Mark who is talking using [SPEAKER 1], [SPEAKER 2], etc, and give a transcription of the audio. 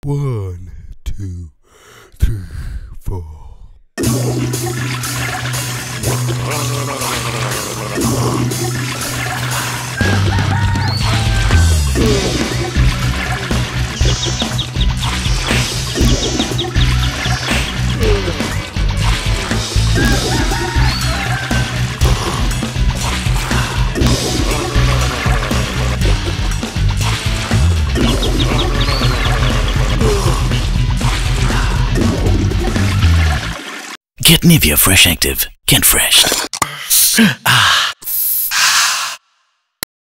[SPEAKER 1] 1, 2, 3, 4.
[SPEAKER 2] Get NIVEA Fresh Active. Get fresh. Ah.